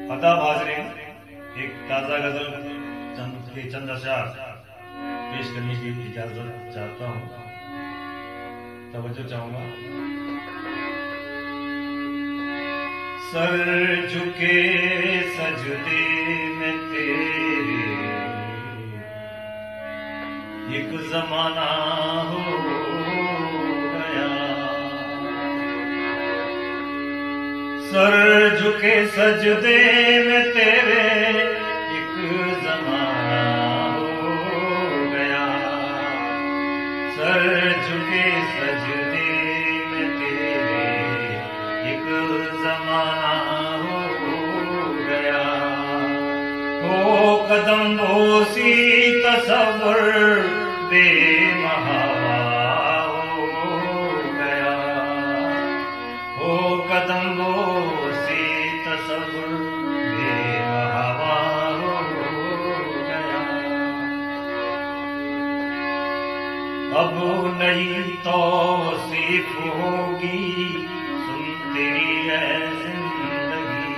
आदाब हाज़रीन, एक ताज़ा गजल चंद अशार पेश करने की इजाजत चाहता हूँ, तवज्जो चाहूंगा। सर झुके सजदे में तेरे एक जमाना हो गया। सर झुके सजदे में तेरे एक जमाना हो गया। सर झुके सजदे में तेरे एक जमाना हो गया। हो कदम बोसी तसव्वुर बेमहावा हो गया। हो कदम बोसी तसव्वुर बेमहावा हो गया। अब नई तौसीफ होगी सुन तेरी है जिंदगी।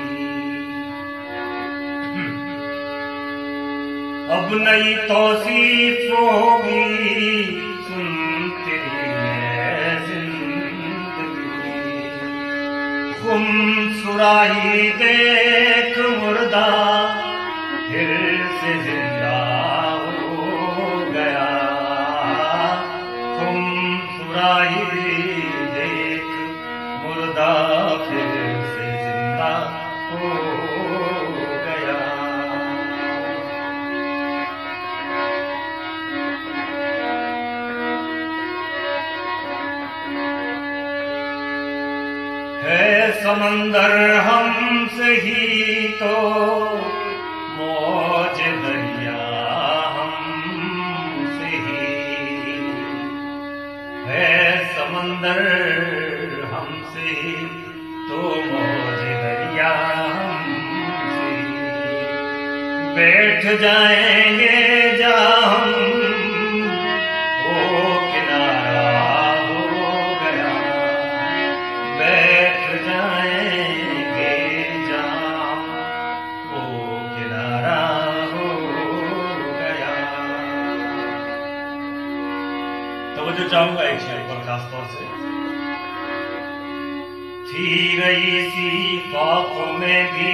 अब नई तौसीफ होगी सुन तेरी है जिंदगी। खुम सुराही देख मुर्दा फिर से जिंदा हो गया। खुम सुराही देख मुर्दा फिर से जिंदा हो गया। है समंदर हमसे ही तो मौज दरिया हमसे ही। है समंदर हमसे ही तो मौज दरिया हमसे ही। बैठ जाएंगे जहाँ हम ओ किनारा हो गया। बैठ जाएंगे जहाँ वो किनारा हो गया। तवज्जो चाहूंगा एक शेर पर खास तौर से। थी रही सी ख्वाबों में भी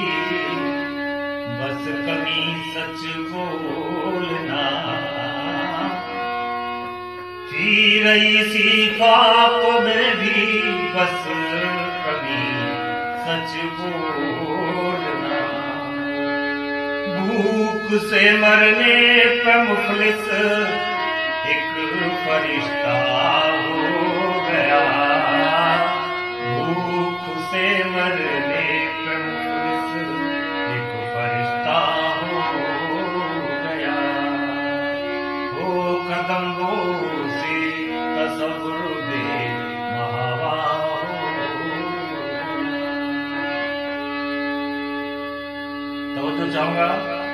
बस कमी सच बोलना। थी रही सी ख्वाबों में भी बस कभी सच बोलना। भूख से मरने पर मुखलिस एक फरिश्ता हो गया। भूख से मरने पर मुखलिस एक फरिश्ता हो गया। हो कदम बोसी तसव्वुर बेमहावा तो चाहूंगा।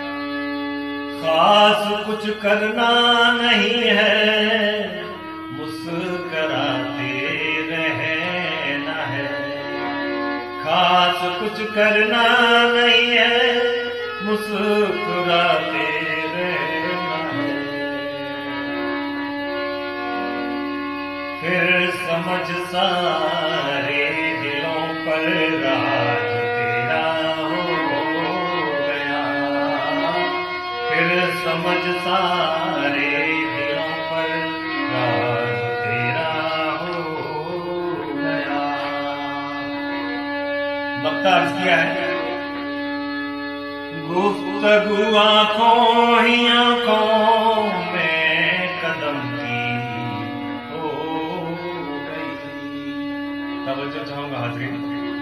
खास कुछ करना नहीं है, मुस्कुराते रहना है। खास कुछ करना नहीं है, मुस्कुराते रहना है। फिर समझ सारे दिलों पर राज तेरा हो गया। फिर समझ सारे दिलों पर राज तेरा हो गया। मक्ता अर्ज किया है। गुफ्तगू आंखों ही आंखों में कदम की हो गई। तवज्जो चाहूंगा हाज़रीन।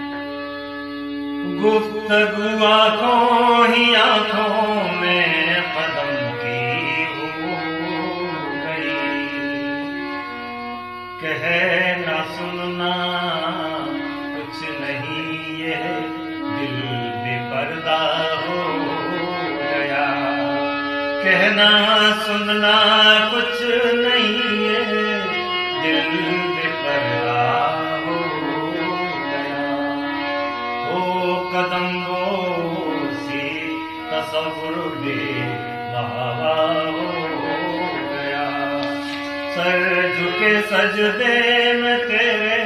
गुफ्तगू आंखों ही आंखों में कदम की हो गई। कहे ना सुनना कुछ नहीं ये दिल बेपर्दा हो गया। कहना सुनना कुछ नहीं है दिल बेपर्दा हो गया। ओ कदम वो गुरुदेव बाबा हो गया। सर झुके सजदे में तेरे